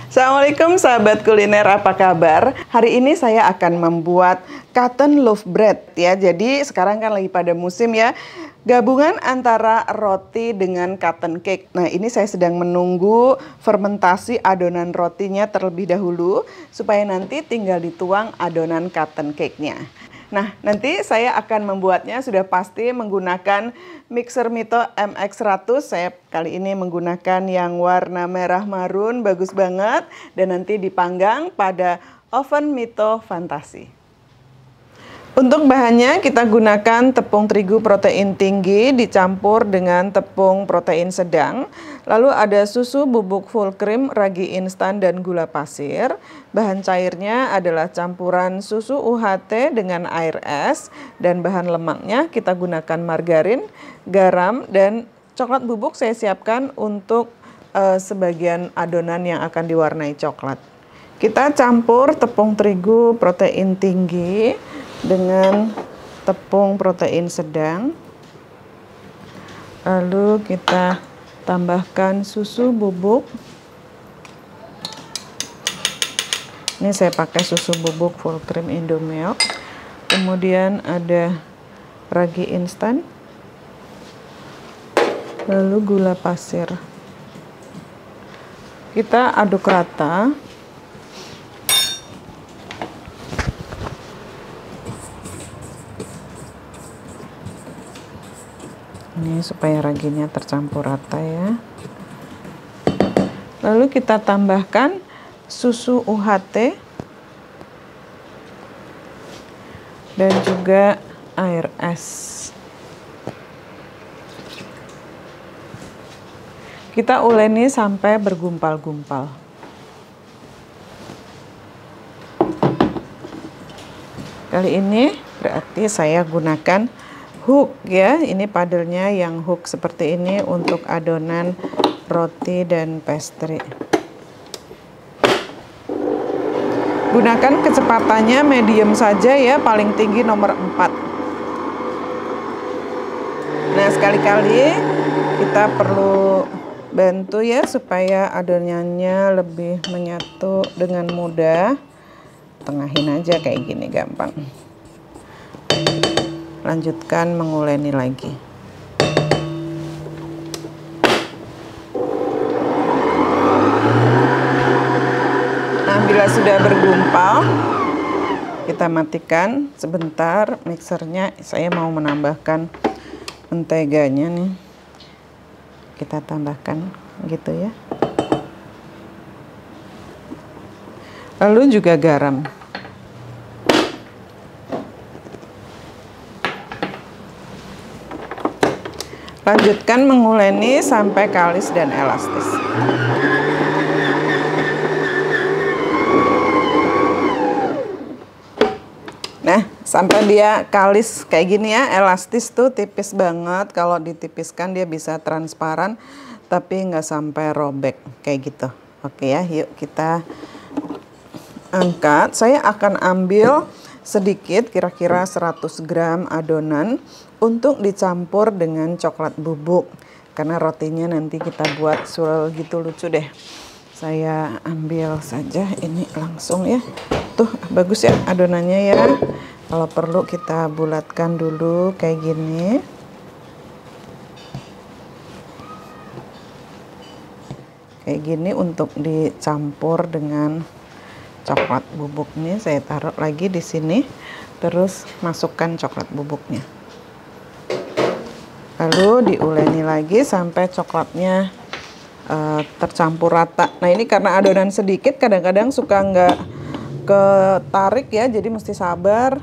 Assalamualaikum sahabat kuliner, apa kabar? Hari ini saya akan membuat cotton loaf bread ya. Jadi sekarang kan lagi pada musim ya. Gabungan antara roti dengan cotton cake. Nah, ini saya sedang menunggu fermentasi adonan rotinya terlebih dahulu supaya nanti tinggal dituang adonan cotton cake-nya. Nah, nanti saya akan membuatnya sudah pasti menggunakan mixer Mito MX100. Saya kali ini menggunakan yang warna merah marun, bagus banget. Dan nanti dipanggang pada oven Mito Fantasi. Untuk bahannya kita gunakan tepung terigu protein tinggi dicampur dengan tepung protein sedang. Lalu ada susu bubuk full cream, ragi instan, dan gula pasir. Bahan cairnya adalah campuran susu UHT dengan air es. Dan bahan lemaknya kita gunakan margarin, garam, dan coklat bubuk saya siapkan untuk sebagian adonan yang akan diwarnai coklat. Kita campur tepung terigu protein tinggi dengan tepung protein sedang, lalu kita tambahkan susu bubuk. Ini saya pakai susu bubuk full cream Indomilk, kemudian ada ragi instan, lalu gula pasir. Kita aduk rata. Ini supaya raginya tercampur rata ya. Lalu kita tambahkan susu UHT dan juga air es. Kita uleni sampai bergumpal-gumpal. Kali ini berarti saya gunakan hook ya, ini padelnya yang hook seperti ini untuk adonan roti dan pastry. Gunakan kecepatannya medium saja ya, paling tinggi nomor 4. Nah, sekali-kali kita perlu bantu ya supaya adonannya lebih menyatu dengan mudah. Tengahin aja kayak gini, gampang. Lanjutkan menguleni lagi. Nah, bila sudah bergumpal, kita matikan sebentar mixernya. Saya mau menambahkan menteganya nih. Kita tambahkan gitu ya. Lalu juga garam. Lanjutkan menguleni sampai kalis dan elastis. Nah, sampai dia kalis kayak gini ya, elastis tuh tipis banget. Kalau ditipiskan dia bisa transparan, tapi nggak sampai robek kayak gitu. Oke ya, yuk kita angkat. Saya akan ambil sedikit, kira-kira 100 gram adonan untuk dicampur dengan coklat bubuk. Karena rotinya nanti kita buat swirl gitu, lucu deh. Saya ambil saja ini langsung ya. Tuh, bagus ya adonannya ya. Kalau perlu kita bulatkan dulu kayak gini. Kayak gini untuk dicampur dengan coklat bubuk. Nih saya taruh lagi di sini, terus masukkan coklat bubuknya. Lalu diuleni lagi sampai coklatnya tercampur rata. Nah, ini karena adonan sedikit kadang-kadang suka nggak ketarik ya, jadi mesti sabar.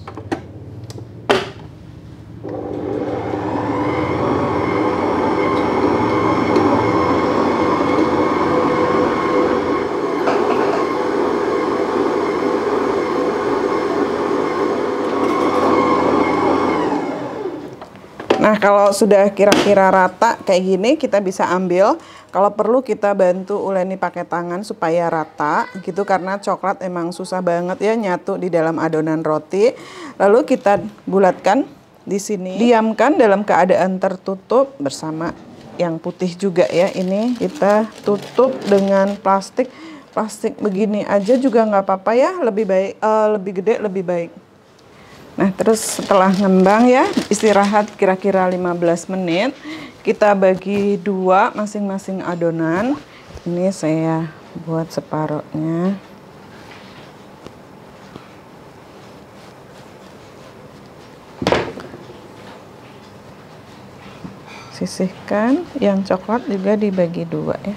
Nah, kalau sudah kira-kira rata kayak gini, kita bisa ambil. Kalau perlu kita bantu uleni pakai tangan supaya rata gitu, karena coklat emang susah banget ya nyatu di dalam adonan roti. Lalu kita bulatkan di sini. Diamkan dalam keadaan tertutup bersama yang putih juga ya. Ini kita tutup dengan plastik plastik begini aja juga nggak apa-apa ya, lebih baik lebih gede lebih baik. Nah, terus setelah ngembang ya, istirahat kira-kira 15 menit. Kita bagi dua masing-masing adonan. Ini saya buat separohnya. Sisihkan, yang coklat juga dibagi dua ya.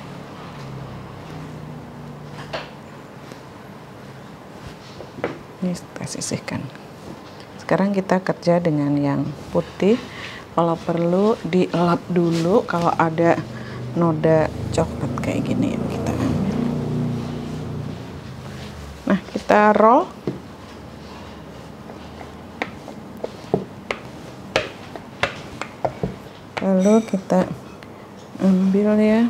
Ini kita sisihkan. Sekarang kita kerja dengan yang putih. Kalau perlu dielap dulu, kalau ada noda coklat kayak gini kita ambil. Nah, kita roll. Lalu kita ambil ya.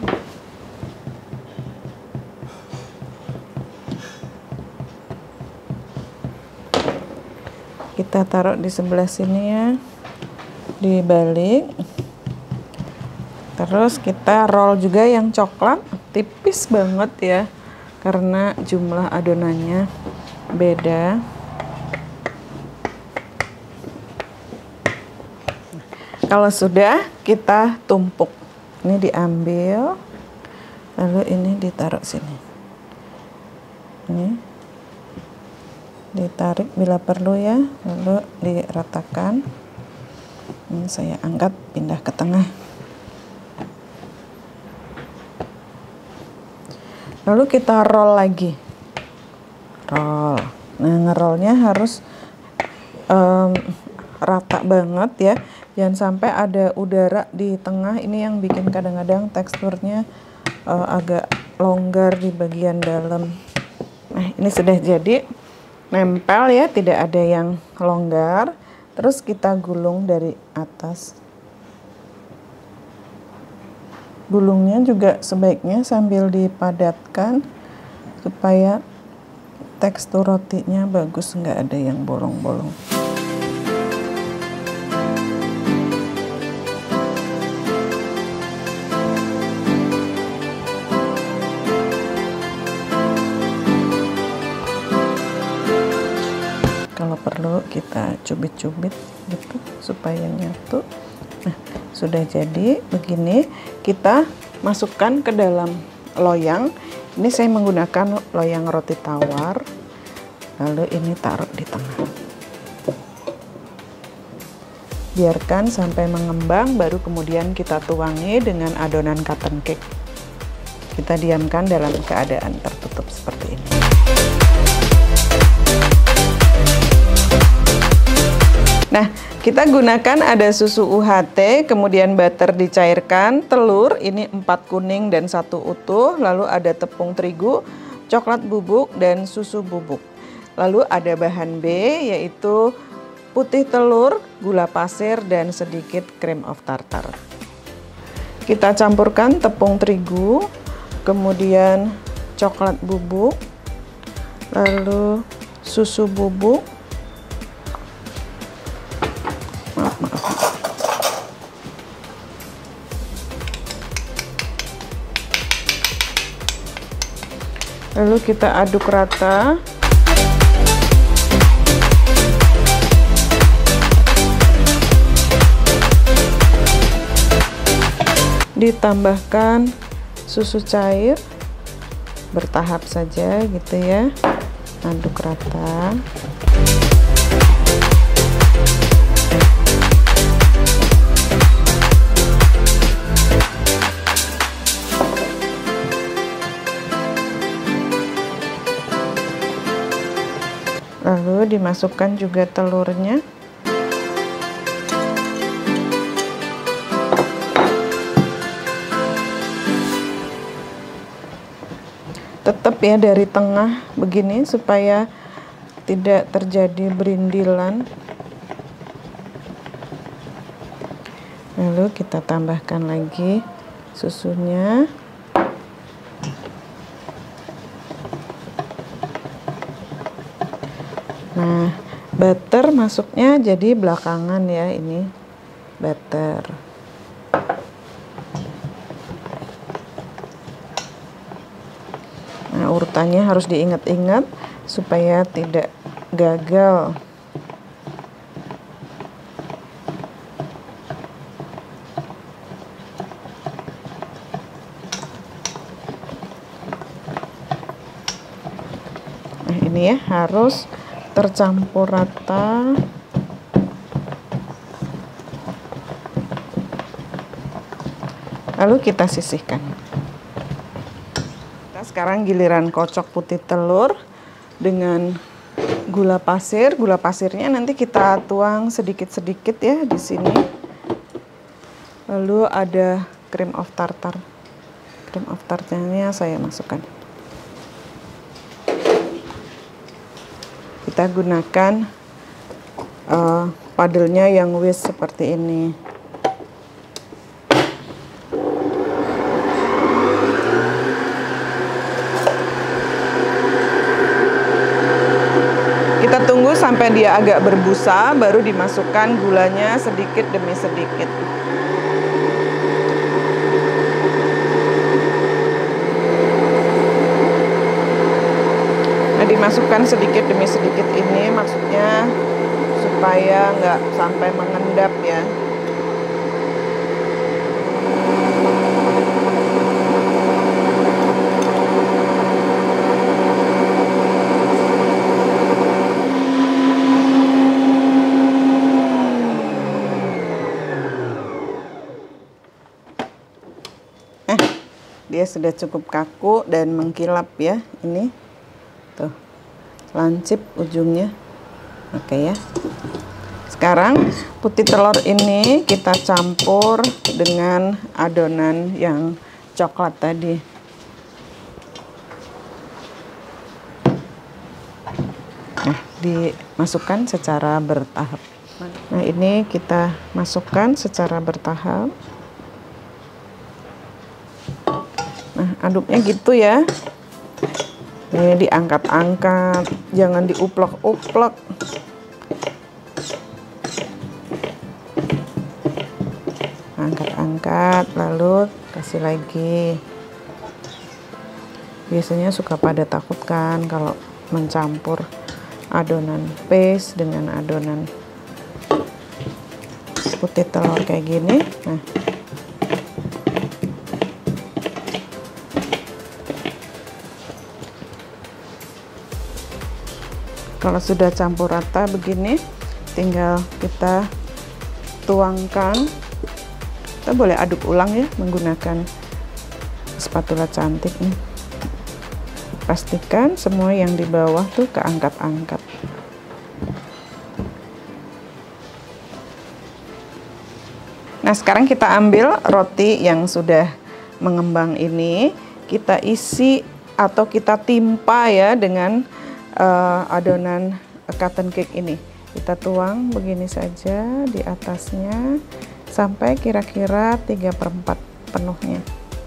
Kita taruh di sebelah sini ya, dibalik. Terus kita roll juga yang coklat, tipis banget ya, karena jumlah adonannya beda. Kalau sudah, kita tumpuk. Ini diambil, lalu ini ditaruh sini. Ini ditarik bila perlu ya, lalu diratakan. Ini saya angkat, pindah ke tengah. Lalu kita roll lagi. Roll. Nah, ngerollnya harus rata banget ya. Jangan sampai ada udara di tengah. Ini yang bikin kadang-kadang teksturnya agak longgar di bagian dalam. Nah, ini sudah jadi. Nempel ya, tidak ada yang longgar. Terus kita gulung dari atas. Gulungnya juga sebaiknya sambil dipadatkan supaya tekstur rotinya bagus, nggak ada yang bolong-bolong. Kalau perlu kita cubit-cubit gitu supaya nyatu. Nah, sudah jadi begini, kita masukkan ke dalam loyang. Ini saya menggunakan loyang roti tawar. Lalu ini taruh di tengah. Biarkan sampai mengembang, baru kemudian kita tuangi dengan adonan cotton cake. Kita diamkan dalam keadaan tertutup seperti ini. Nah, kita gunakan ada susu UHT, kemudian butter dicairkan, telur, ini 4 kuning dan 1 utuh, lalu ada tepung terigu, coklat bubuk, dan susu bubuk. Lalu ada bahan B, yaitu putih telur, gula pasir, dan sedikit cream of tartar. Kita campurkan tepung terigu, kemudian coklat bubuk, lalu susu bubuk, lalu kita aduk rata. Ditambahkan susu cair bertahap saja gitu ya. Aduk rata. Lalu dimasukkan juga telurnya. Tetap ya dari tengah begini supaya tidak terjadi berindilan. Lalu kita tambahkan lagi susunya. Nah, butter masuknya jadi belakangan ya, ini butter. Nah, urutannya harus diingat-ingat supaya tidak gagal. Nah, ini ya harus tercampur rata. Lalu kita sisihkan. Nah, sekarang giliran kocok putih telur dengan gula pasir. Gula pasirnya nanti kita tuang sedikit-sedikit ya di sini. Lalu ada cream of tartar. Cream of tartarnya saya masukkan. Kita gunakan padelnya yang whisk seperti ini. Kita tunggu sampai dia agak berbusa, baru dimasukkan gulanya sedikit demi sedikit. Nah, dimasukkan sedikit demi sedikit ini maksudnya supaya nggak sampai mengendap ya. Dia sudah cukup kaku dan mengkilap ya, ini tuh lancip ujungnya. Oke ya, sekarang putih telur ini kita campur dengan adonan yang coklat tadi. Nah, dimasukkan secara bertahap. Nah, ini kita masukkan secara bertahap. Nah, aduknya gitu ya. Ini diangkat-angkat, jangan diuplek-uplek. Angkat-angkat, lalu kasih lagi. Biasanya suka pada takut kan kalau mencampur adonan paste dengan adonan putih telur kayak gini. Nah, kalau sudah campur rata begini, tinggal kita tuangkan. Kita boleh aduk ulang ya menggunakan spatula cantik nih. Pastikan semua yang di bawah tuh keangkat-angkat. Nah, sekarang kita ambil roti yang sudah mengembang ini, kita isi atau kita timpa ya dengan adonan cotton cake ini. Kita tuang begini saja di atasnya sampai kira-kira 3/4 penuhnya.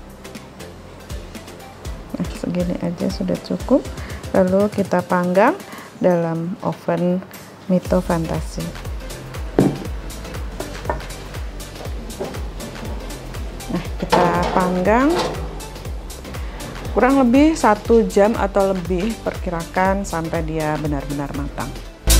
Nah, segini aja sudah cukup. Lalu kita panggang dalam oven Mito Fantasi. Nah, kita panggang kurang lebih 1 jam atau lebih, perkirakan sampai dia benar-benar matang.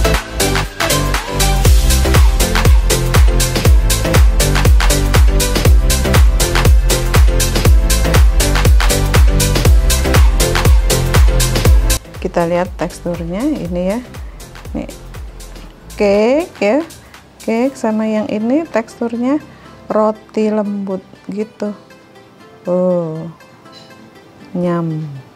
Kita lihat teksturnya ini ya. Nih, cake ya. Cake sama yang ini teksturnya roti lembut gitu. Oh. Nyam.